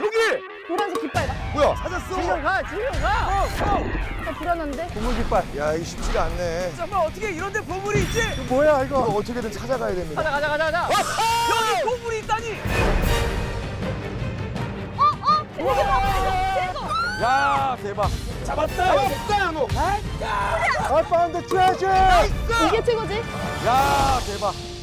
여기! 노란색 깃발이다. 뭐야? 찾았어! 지금 가! 나 불안한데? 보물 깃발. 야, 이거 쉽지가 않네. 잠깐만, 어떻게 이런 데 보물이 있지? 이거 뭐야 이거 이거? 어떻게든 찾아가야 됩니다. 가자. 여기 보물이 있다니! 대박! 야 대박. 잡았다, 연호! I found the treasure. 이게 최고지? 야 대박.